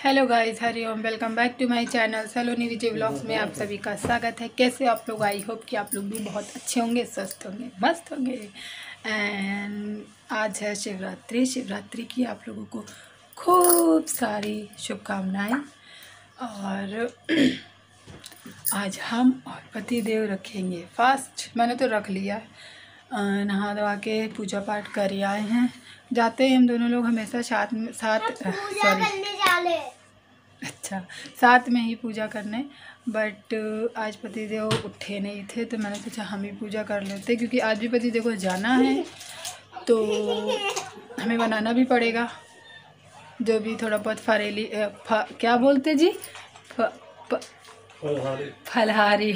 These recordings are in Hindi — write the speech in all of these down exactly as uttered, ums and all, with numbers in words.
हेलो गाइस, हरिओम। Welcome back to my channel Saloni Vijay vlogs में आप सभी का स्वागत है। कैसे आप लोग? आई होप कि आप लोग भी बहुत अच्छे होंगे, स्वस्थ होंगे, मस्त होंगे। एंड आज है शिवरात्रि। शिवरात्रि की आप लोगों को खूब सारी शुभकामनाएं। और आज हम और पतिदेव रखेंगे फास्ट। मैंने तो रख लिया, नहा धोवा के पूजा पाठ कर आए हैं। जाते हैं हम दोनों लोग हमेशा साथ में साथ सॉरी अच्छा साथ में ही पूजा करने। बट आज पतिदेव उठे नहीं थे तो मैंने सोचा हम ही पूजा कर लेते, क्योंकि आज भी पतिदेव को जाना है तो हमें बनाना भी पड़ेगा जो भी थोड़ा बहुत फरेली फ, क्या बोलते जी फ, फ, फलहारी फलहारी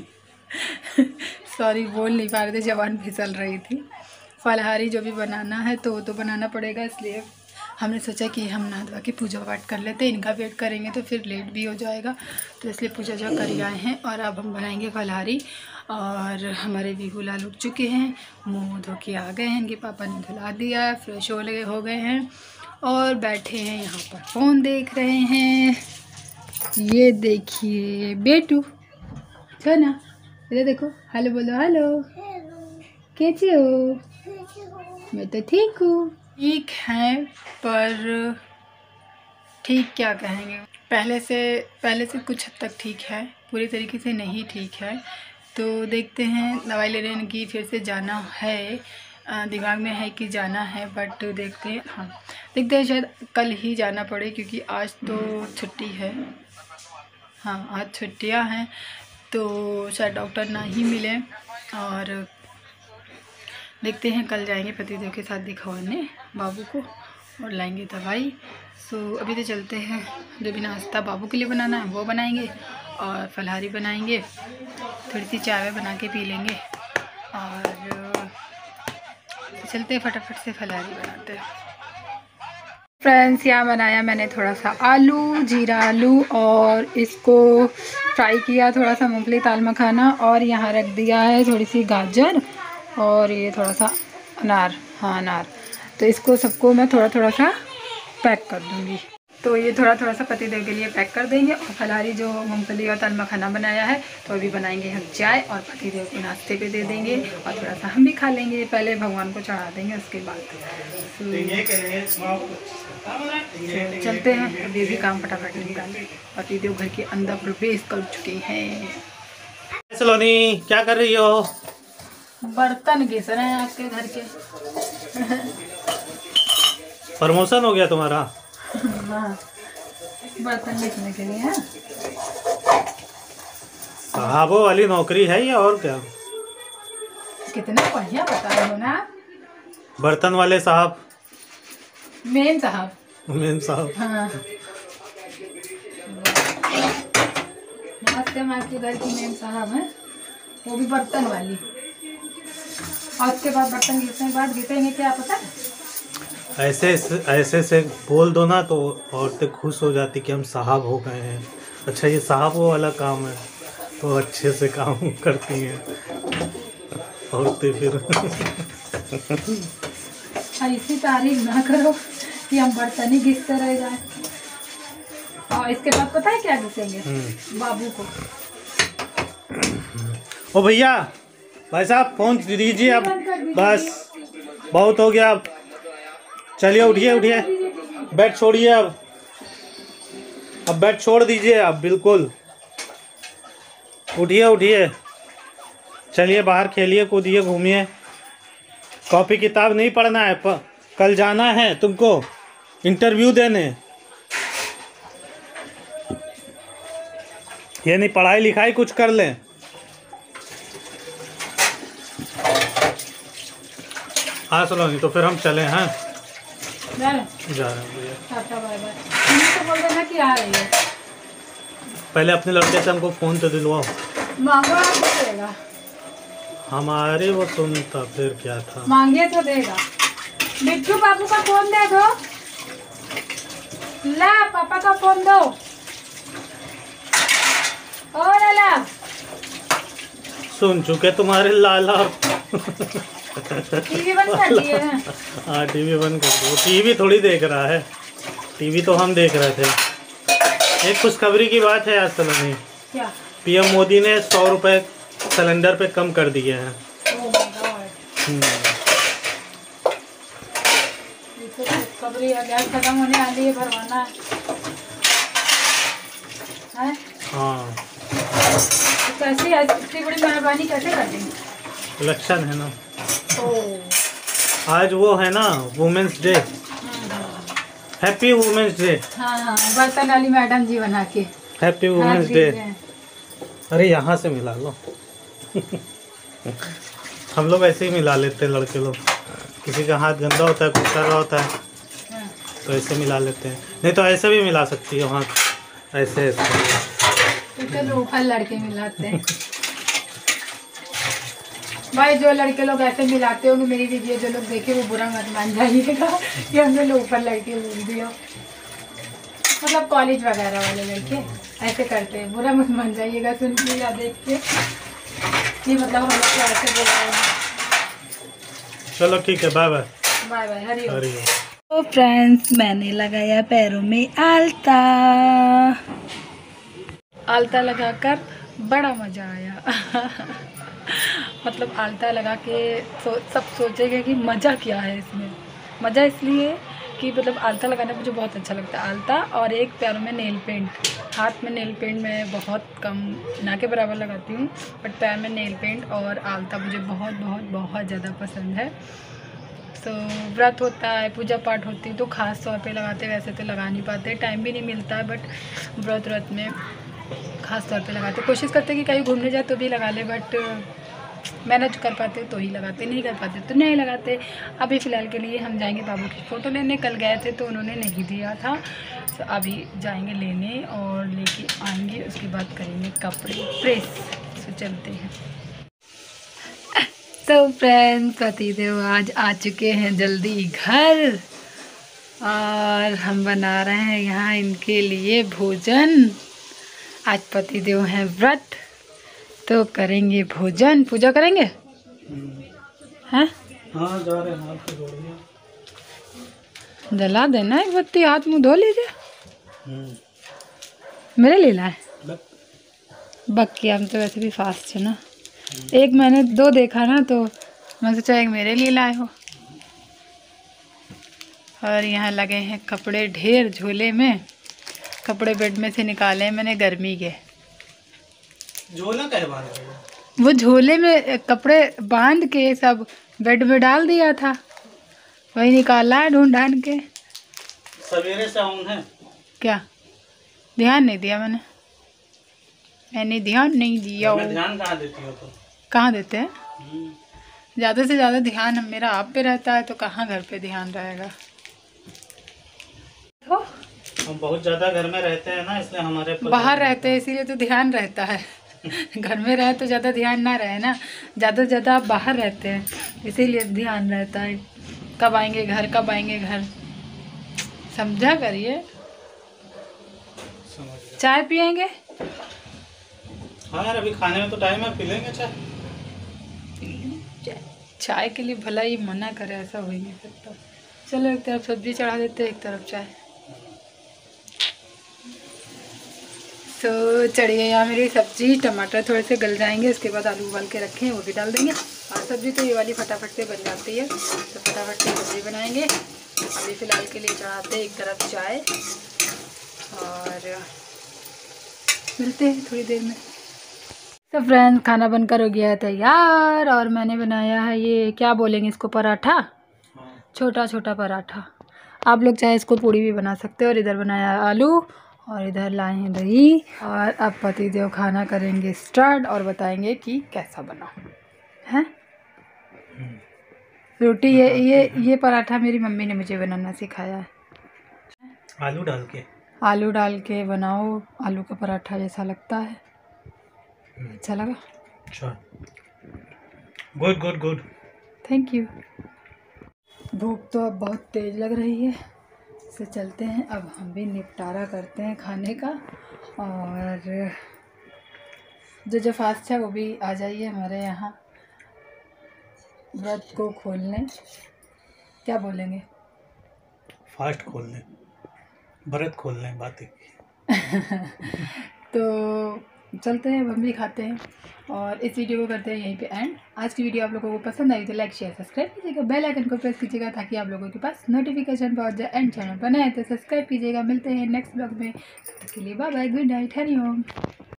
सॉरी बोल नहीं पा रहे थे, जबान फिसल रही थी। फलहारी जो भी बनाना है तो वो तो बनाना पड़ेगा, इसलिए हमने सोचा कि हम नहा धोवा के पूजा पाठ कर लेते हैं। इनका वेट करेंगे तो फिर लेट भी हो जाएगा, तो इसलिए पूजा जो कर आए हैं। और अब हम बनाएंगे फलहारी। और हमारे बिहू लाल उठ चुके हैं, मुँह धो के आ गए हैं, इनके पापा ने धुला दिया है, फ्रेश हो गए हो गए हैं और बैठे हैं यहाँ पर फ़ोन देख रहे हैं। ये देखिए बेटू, चलो ना इधर देखो, हेलो बोलो। हेलो, कैसे हो? मैं तो ठीक हूँ। ठीक है, पर ठीक क्या कहेंगे, पहले से पहले से कुछ हद तक ठीक है, पूरी तरीके से नहीं ठीक है। तो देखते हैं, दवाई लेने की फिर से जाना है, दिमाग में है कि जाना है, बट देखते हैं। हाँ देखते हैं, शायद कल ही जाना पड़े, क्योंकि आज तो छुट्टी है। हाँ आज छुट्टियाँ हैं तो शायद डॉक्टर ना ही मिले। और देखते हैं, कल जाएंगे पतिदेव के साथ दिखवाने बाबू को और लाएंगे दवाई। सो अभी तो चलते हैं, जो भी नाश्ता बाबू के लिए बनाना है वो बनाएंगे और फलहारी बनाएंगे, थोड़ी सी चाय बना के पी लेंगे और चलते हैं फटाफट से फलहारी बनाते हैं। फ्रेंड्स, यहाँ बनाया मैंने थोड़ा सा आलू, जीरा आलू, और इसको फ्राई किया, थोड़ा सा मूंगफली ताल मखाना, और यहाँ रख दिया है थोड़ी सी गाजर और ये थोड़ा सा अनार। हाँ अनार। तो इसको सबको मैं थोड़ा थोड़ा सा पैक कर दूँगी। तो ये थोड़ा थोड़ा सा पतिदेव के लिए पैक कर देंगे। और फलहारी जो मूंगफली और ताल मखाना बनाया है तो अभी बनाएंगे हम चाय और पतिदेव को नाश्ते पे दे देंगे, और थोड़ा सा हम भी खा लेंगे। पहले भगवान को चढ़ा देंगे, उसके बाद तो चलते हैं। अभी भी काम फटाफट निकालें। पतिदेव घर के अंदर प्रवेश कर चुके हैं। सलोनी क्या कर रही हो? बर्तन घिस रहे हैं आपके घर के। प्रमोशन हो गया तुम्हारा? हाँ, बर्तन घिसने के लिए। साहबों वाली नौकरी है या और क्या? कितना बढ़िया बता रहे हो ना। बर्तन वाले साहब, मेम साहब। मेम साहब। हाँ, नमस्ते। हमारे घर की मेम साहब है, वो भी बर्तन वाली। और उसके बाद बर्तन घिसने के बाद घिसेंगे क्या पता है? ऐसे ऐसे से बोल दो ना तो औरतें खुश हो जाती कि हम साहब हो गए हैं। अच्छा ये साहबों वाला काम है तो अच्छे से काम करती हैं औरतें फिर। ऐसी तारीफ ना करो कि हम बर्तन ही घिसते रह जाए। और इसके बाद पता है क्या घिसेंगे? बाबू को। ओ भैया, भाई साहब फोन दीजिए अब, बस बहुत हो गया। अब चलिए उठिए उठिए, बेड छोड़िए अब अब बेड छोड़ दीजिए अब, बिल्कुल उठिए उठिए। चलिए बाहर खेलिए, कूदिए, घूमिए। कॉपी किताब नहीं पढ़ना है, प, कल जाना है तुमको इंटरव्यू देने। ये नहीं पढ़ाई लिखाई कुछ कर लें। हाँ सलोनी, तो फिर हम चले हैं, जा रहे हैं भैया। टाटा बाय बाय। तो बोल देना कि आ रही है। पहले अपने लड़के से हमको फोन तो दिलवाओ। मांगो तो देगा। हमारे वो सुनता फिर क्या था। मांगे तो देगा। बिट्टू बाबू का फोन दे दो। ला पापा का फोन दो। ओ लाला, सुन चुके तुम्हारे लाला। टीवी बंद कर दिए हैं। हाँ टीवी बंद कर दो। टीवी थोड़ी देख रहा है, टीवी तो हम देख रहे थे। एक खुशखबरी की बात है आज सलोनी। क्या? पीएम मोदी ने सौ रुपए सिलेंडर पे कम कर दिए हैं। Oh my God. खुशखबरी है, गैस खत्म होने वाली है, भरवाना है। हाँ, तो कैसे इतनी बड़ी मेहरबानी कैसे कर दी? इलेक्शन है ना। ओह, आज वो है ना women's day. Happy women's day. हाँ हाँ, बर्तन वाली मैडम जी बना के हैप्पी वुमेन्स डे। अरे यहाँ से मिला लो। हम लोग ऐसे ही मिला लेते हैं लड़के लोग, किसी का हाथ गंदा होता है, कुछ कर रहा होता है हाँ। तो ऐसे मिला लेते हैं, नहीं तो ऐसे भी मिला सकती है हाथ ऐसे ऐसे। तो लोफर लड़के मिलाते हैं भाई, जो लड़के लोग ऐसे मिलाते होंगे मेरी वीडियो जो लोग देखे वो बुरा मत मान जाइएगा कि हमने लोफर लड़के बोल दिया। मतलब कॉलेज वगैरह वाले लड़के ऐसे करते हैं, बुरा मत मान जाइएगा सुन के या देख के कि मतलब हम लोग ऐसे बोल रहे हैं। चलो ठीक है, bye bye. Bye bye, Hari Hari तो फ्रेंड्स, मैंने लगाया पैरों में आलता। आलता लगाकर बड़ा मज़ा आया। मतलब आलता लगा के सो, सब सोचेंगे कि मज़ा क्या है इसमें। मज़ा इसलिए कि मतलब आलता लगाना मुझे बहुत अच्छा लगता है। आलता और एक पैरों में नेल पेंट। हाथ में नेल पेंट मैं बहुत कम, ना के बराबर लगाती हूँ, बट पैर में नेल पेंट और आलता मुझे बहुत बहुत बहुत ज़्यादा पसंद है। तो व्रत होता है, पूजा पाठ होती है तो ख़ास तौर पे लगाते, वैसे तो लगा नहीं पाते, टाइम भी नहीं मिलता है, बट व्रत व्रत में ख़ास तौर पे लगाते। कोशिश करते कि कहीं घूमने जाए तो भी लगा ले, बट मैनेज कर पाते तो ही लगाते, नहीं कर पाते तो नहीं लगाते। अभी फ़िलहाल के लिए हम जाएंगे बाबू की फ़ोटो लेने, कल गए थे तो उन्होंने नहीं दिया था, तो अभी जाएंगे लेने और लेके आएंगे, उसके बाद करेंगे कपड़े प्रेस। तो चलते हैं। तो फ्रेंड्स, पतिदेव आज आ चुके हैं जल्दी घर और हम बना रहे हैं यहाँ इनके लिए भोजन। आज पतिदेव हैं व्रत तो करेंगे भोजन। पूजा करेंगे हैं? हाँ, जा रहे हैं, हाथ पे जोड़ दिया। जला देना एक बत्ती, हाथ मुँह धो लीजिए। मेरे लिए लाए बाकी, हम तो वैसे भी फास्ट है ना। एक मैंने दो देखा ना तो मैं सोचा एक मेरे लिए लाए हो। और यहाँ लगे हैं कपड़े ढेर झोले में। कपड़े बेड में से निकाले मैंने गर्मी के। झोला क्या बांध रहे हो? वो झोले में कपड़े बांध के सब बेड में डाल दिया था, वही निकाला है ढूंढ ढांड के। सवेरे से ऑन है क्या? ध्यान नहीं दिया मैंने मैंने ध्यान नहीं दिया। ध्यान कहाँ देती हो तो? कहाँ देते हैं? ज़्यादा से ज़्यादा ध्यान मेरा आप पे रहता है, तो कहाँ घर पे ध्यान रहेगा। तो हम बहुत ज़्यादा घर में रहते हैं ना, इसलिए हमारे बाहर रहते हैं इसीलिए तो ध्यान रहता है। घर में रहे तो ज़्यादा ध्यान ना रहे ना, ज़्यादा से ज़्यादा आप बाहर रहते हैं इसीलिए ध्यान रहता है। कब आएंगे घर, कब आएंगे घर, समझा करिए। चाय पियेंगे? हाँ यार, अभी खाने में तो टाइम है, पी लेंगे चाय। चाय के लिए भला ही मना करे, ऐसा हो ही नहीं सकता। चलो एक तरफ सब्जी चढ़ा देते हैं, एक तरफ चाय। तो चढ़िए यहाँ मेरी सब्जी, टमाटर थोड़े से गल जाएंगे, उसके बाद आलू उबाल के रखे हैं वो भी डाल देंगे। और सब्जी तो ये वाली फटाफट से बन जाती है, तो फटाफट से सब्जी बनाएंगे। अभी फ़िलहाल के लिए चढ़ाते हैं एक तरफ चाय और मिलते हैं थोड़ी देर में। तो फ्रेंड्स, खाना बनकर हो गया है तैयार और मैंने बनाया है ये, क्या बोलेंगे इसको, पराठा, छोटा छोटा पराठा। आप लोग चाहे इसको पूड़ी भी बना सकते हो। और इधर बनाया आलू और इधर लाए हैं दही। और अब पतिदेव खाना करेंगे स्टार्ट और बताएंगे कि कैसा बना है। रोटी ये ये ये पराठा मेरी मम्मी ने मुझे बनाना सिखाया है। आलू डाल के आलू डाल के बनाओ, आलू का पराठा जैसा लगता है। अच्छा लगा? अच्छा, good good good, thank you. भूख तो अब बहुत तेज़ लग रही है, से चलते हैं अब हम भी निपटारा करते हैं खाने का। और जो जो फास्ट है वो भी आ जाइए हमारे यहाँ व्रत को खोलने। क्या बोलेंगे? फास्ट खोलने, व्रत खोलने, बातें। तो चलते हैं, हम भी खाते हैं और इस वीडियो को करते हैं यहीं पे एंड। आज की वीडियो आप लोगों को पसंद आई तो लाइक शेयर सब्सक्राइब कीजिएगा, बेल आइकन को प्रेस कीजिएगा ताकि आप लोगों के पास नोटिफिकेशन पहुंच जाए। एंड चैनल पर नए हैं तो सब्सक्राइब कीजिएगा। मिलते हैं नेक्स्ट ब्लॉग में, तब तक के लिए bye bye, good night, Hari ओम।